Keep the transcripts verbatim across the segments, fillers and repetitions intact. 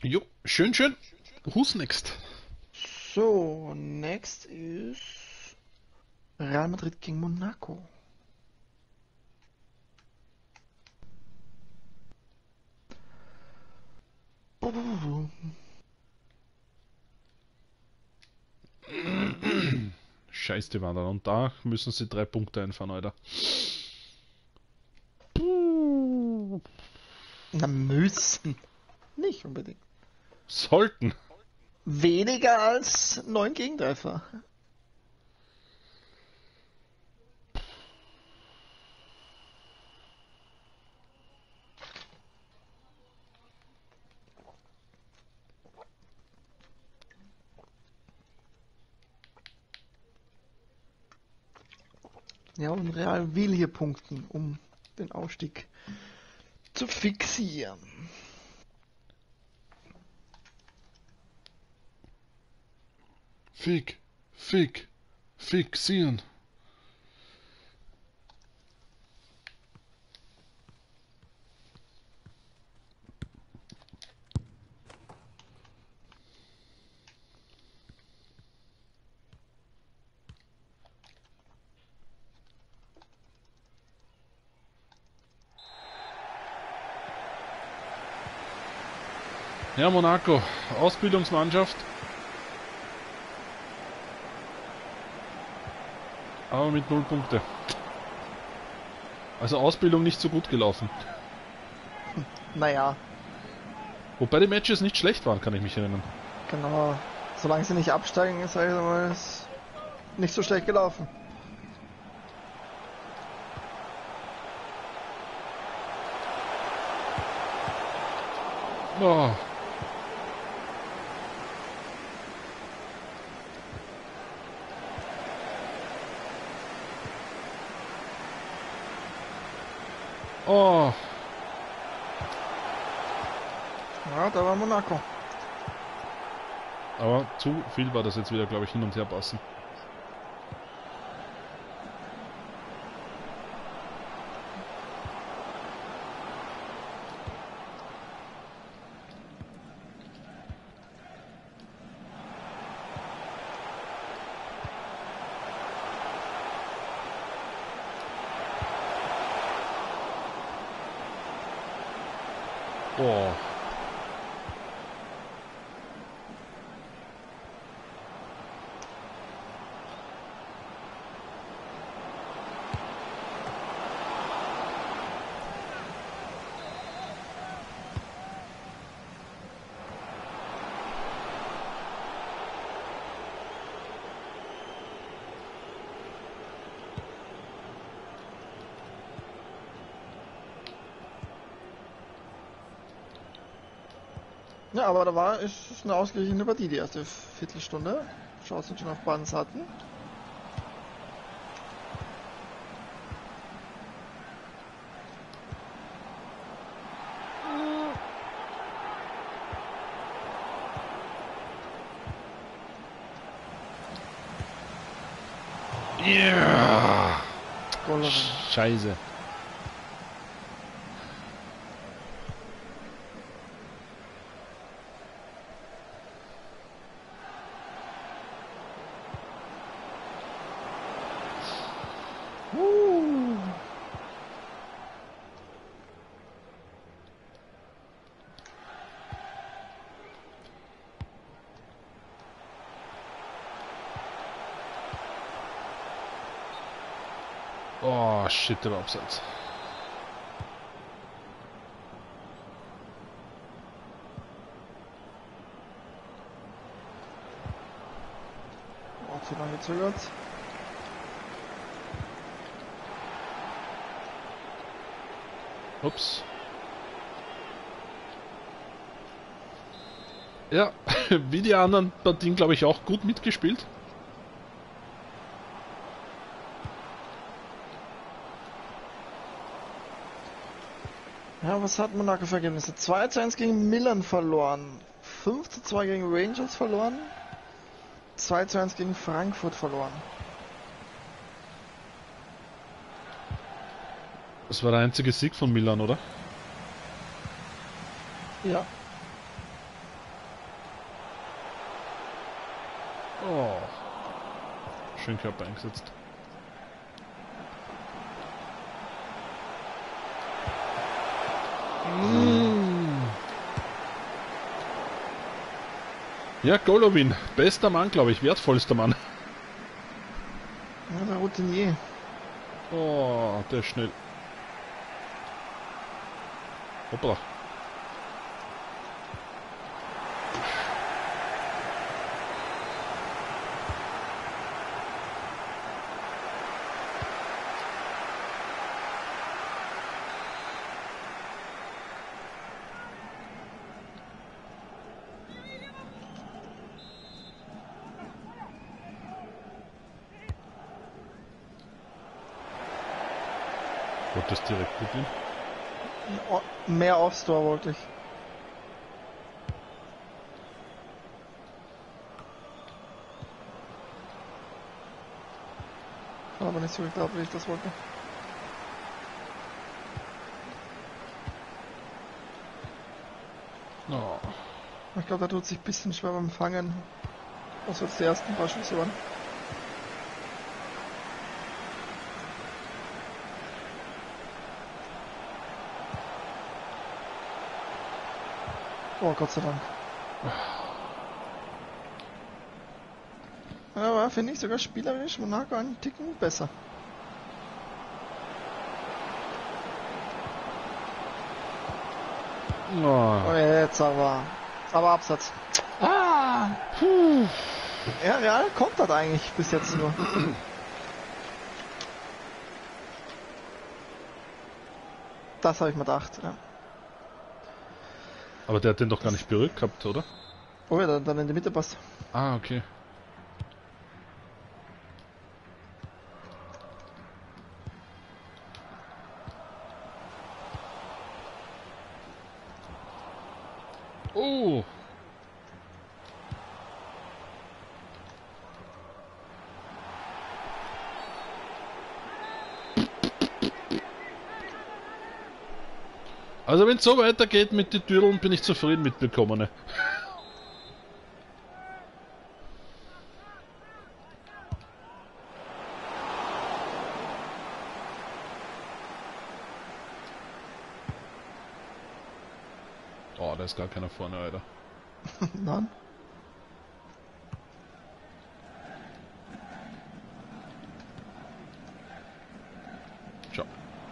Jo, schön, schön. Who's next? So, next ist Real Madrid gegen Monaco. Scheiß die Wanderer. Und da müssen sie drei Punkte einfahren, Alter. Na, müssen. Nicht unbedingt. Sollten. Weniger als neun Gegentreffer. Ja, und Real will hier punkten, um den Ausstieg zu fixieren. Fick, fick, fixieren. Ja, Monaco, Ausbildungsmannschaft. Aber mit null Punkte. Also Ausbildung nicht so gut gelaufen. Naja, Wobei die Matches nicht schlecht waren, kann ich mich erinnern. genau. Solange sie nicht absteigen, ist es nicht so schlecht gelaufen. Oh. Oh. Ja, da war Monaco. Aber zu viel war das jetzt wieder, glaube ich, hin und her passen. Oh. Ja, aber da war ist es eine ausgeglichene Partie, die erste Viertelstunde. Chancen schon auf Banz hatten. Yeah. Goal Scheiße. uh. Oh, shit, der war abseits. Oh, zu lange gezögert. Ups. Ja, wie die anderen Partien, glaube ich, auch gut mitgespielt. Ja, was hat Monaco für Ergebnisse? zwei zu eins gegen Milan verloren. fünf zu zwei gegen Rangers verloren. zwei zu eins gegen Frankfurt verloren. Das war der einzige Sieg von Milan, oder? Ja. Oh. Schön Körper eingesetzt. Mm. Ja, Golovin. Bester Mann, glaube ich. Wertvollster Mann. Ja, der Routinier. Oh, der ist schnell. Hoppla. Wollte das direkt probieren? Oh, mehr Offstore wollte ich. Hat aber nicht so geklappt, wie ich das wollte. Oh. Ich glaube, da tut sich ein bisschen schwer beim Fangen. Was jetzt die ersten paar Schüsse waren. Oh, Gott sei Dank. Aber finde ich sogar spielerisch Monaco einen Ticken besser. Oh. Oh, jetzt aber. Aber Absatz. Ah! Puh. Ja, Real kontert eigentlich bis jetzt nur. Das habe ich mir gedacht, ja. Aber der hat den doch gar nicht berührt gehabt, oder? Oh ja, dann, dann in die Mitte passt. Ah, okay. Oh! Also wenn es so weitergeht mit den Türen, bin ich zufrieden mit bekommene. Oh, da ist gar keiner vorne, Alter. Nein. Ciao.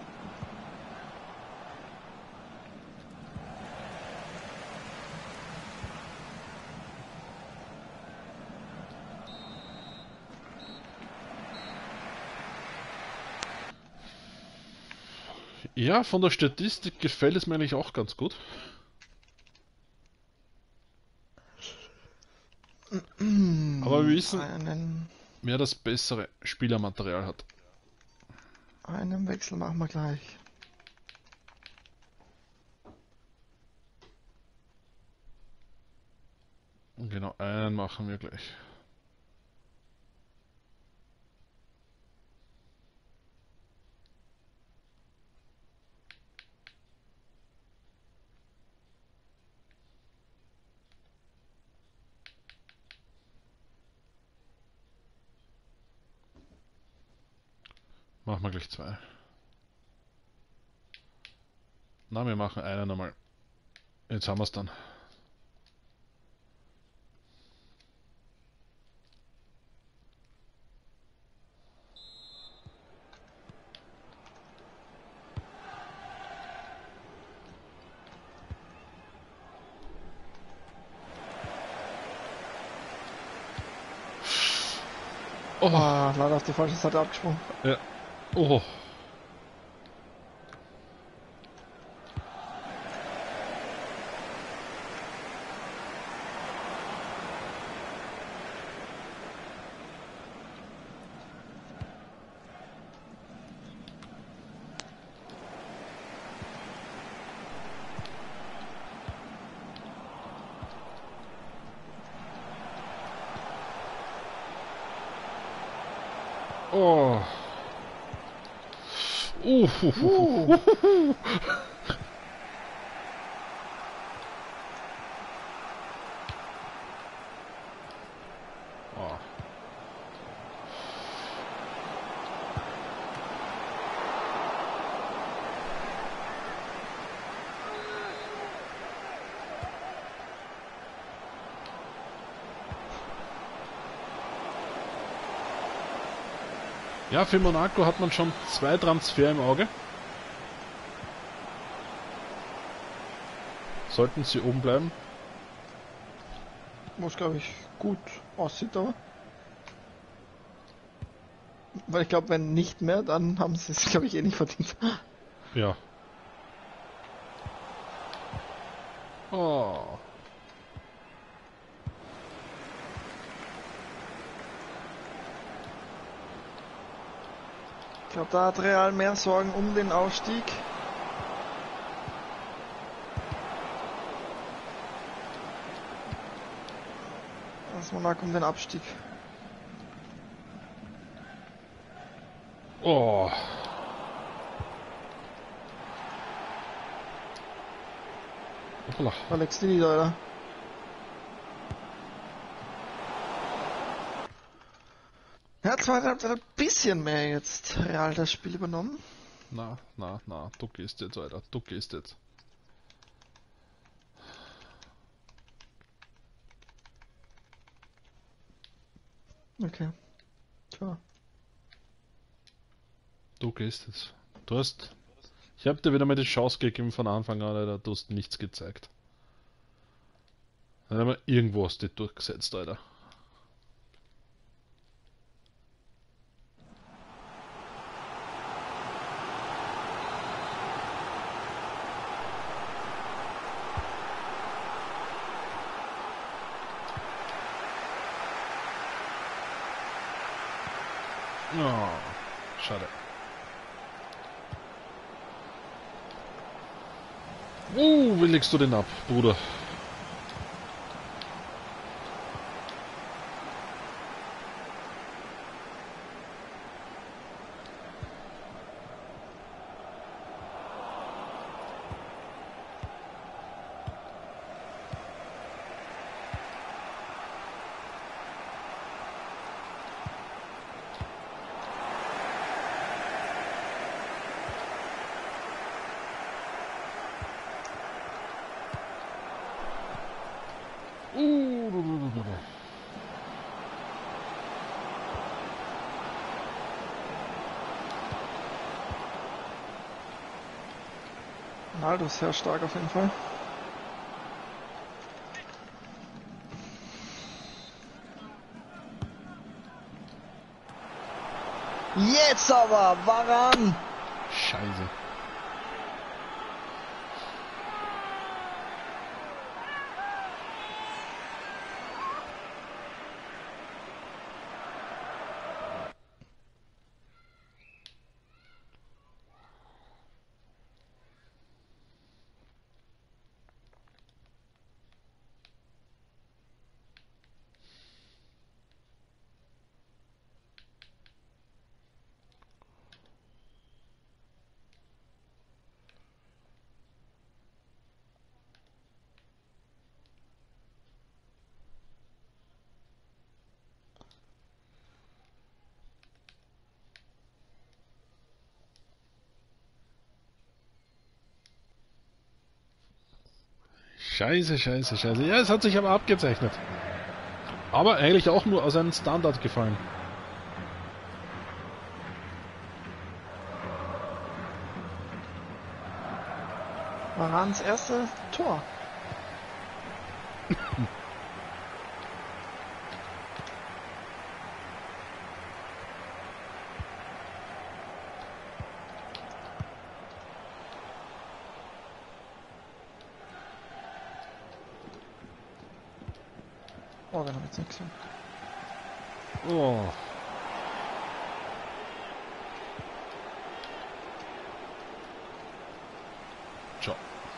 Ja, von der Statistik gefällt es mir eigentlich auch ganz gut. Aber wir wissen, Einen, wer das bessere Spielermaterial hat. einen Wechsel machen wir gleich. Genau, einen machen wir gleich. Machen wir gleich zwei. Na, wir machen einen nochmal. Jetzt haben wir es dann. Oh, Ah, leider auf die falsche Seite abgesprungen. ja. Oh. Oh. Uh, hu, hu, hu, hu, hu. Oh. Ja, für Monaco hat man schon zwei Transfer im Auge. Sollten sie oben bleiben. Was glaube ich gut aussieht, aber. Weil ich glaube, wenn nicht mehr, dann haben sie es glaube ich eh nicht verdient. Ja. Oh. Ich glaube, da hat Real mehr Sorgen um den Aufstieg. Als Monaco um den Abstieg. Oh. Hoppla. Alex Dini da, oder? Ja, zweieinhalb hat ein bisschen mehr jetzt Real das Spiel übernommen. Na, na, na, du gehst jetzt, Alter. Du gehst jetzt. Okay. Tja. Du gehst jetzt. Du hast... Ich hab dir wieder mal die Chance gegeben von Anfang an, Alter. Du hast nichts gezeigt. Dann haben wir irgendwo hast du dich durchgesetzt, Alter. Oh, schade. Uh, wie legst du den ab, Bruder? Uh, Ronaldo ist sehr stark auf jeden Fall. Jetzt aber, Varane! Scheiße. Scheiße, scheiße, scheiße. Ja, es hat sich aber abgezeichnet. Aber eigentlich auch nur aus einem Standard gefallen. Varanes erste Tor. Oh, dann haben wir jetzt nichts. Oh. Ciao.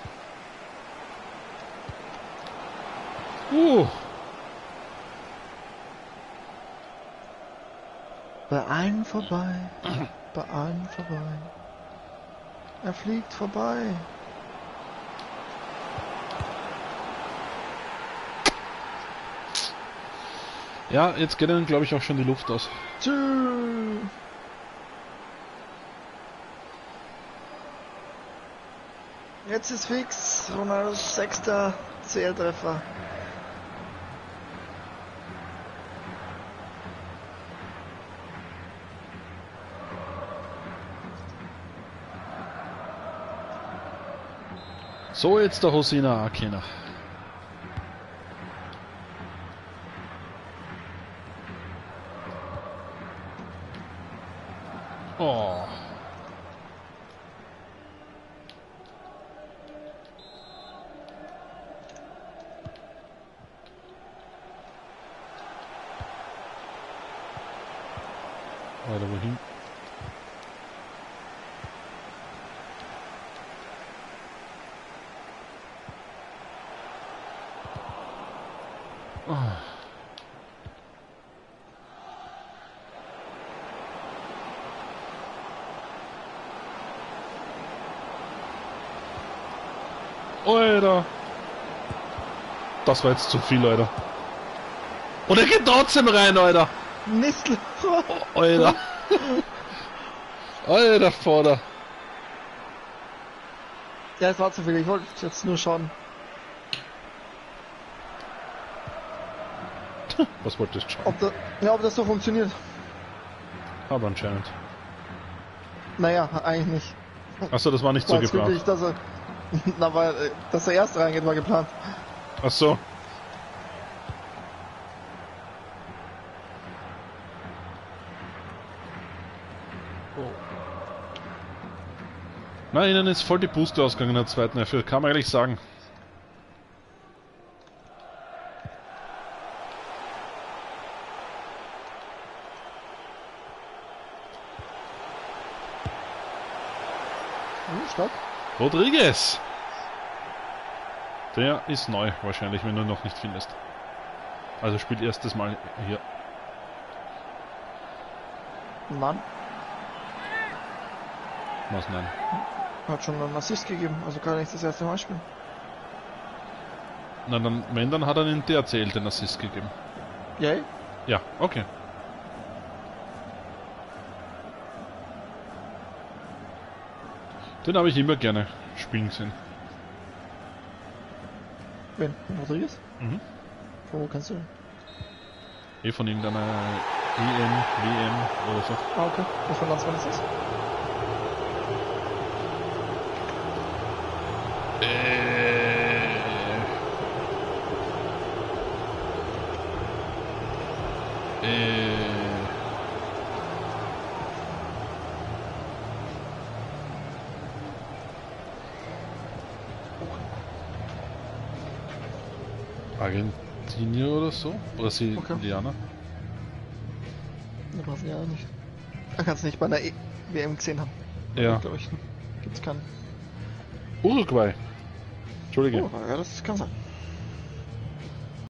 Uh. Bei allen vorbei. Bei allen vorbei. Er fliegt vorbei. Ja, jetzt geht dann glaube ich auch schon die Luft aus. Tschüss. Jetzt ist fix. Ronaldos sechster C L-Treffer. So, jetzt der Hosina Akena. Oh. Weiter wohin? Oh. Alter! Das war jetzt zu viel, Alter. Und er geht trotzdem rein, Alter! Mist! Oh, Alter! Alter, Vater! Ja, es war zu viel, ich wollte jetzt nur schauen. Was wolltest du schauen? Ob, da, ja, ob das so funktioniert. Aber anscheinend. Naja, eigentlich nicht. Achso, das war nicht so War jetzt geplant. wirklich, dass er, na, weil, äh, dass er erst reingeht, war geplant. Achso. Nein, ihnen ist voll die Puste ausgegangen in der zweiten Hälfte, kann man ehrlich sagen. Hm, stark. Rodriguez! Der ist neu, wahrscheinlich, wenn du ihn noch nicht findest. Also spielt erstes Mal hier. Mann, Was nein? hat schon einen Assist gegeben, also kann er nicht das erste Mal spielen. Na dann, wenn, dann hat er den D R C L den Assist gegeben. Yay? Ja, okay. Den habe ich immer gerne spielen gesehen. Wen? Rodriguez? Mhm. Von wo kannst du den? Eh von irgendeiner E M, W M oder so. Ah, okay. Was für ein Landsmann ist das? Äh. Äh. Argentinier oder so? Brasilianer? Ne, Brasilianer nicht. Er kann es nicht bei einer e W M gesehen haben. Ja. Glaube ich. Gibt's keinen. Uruguay. Entschuldige. Oh, ja, das kann sein.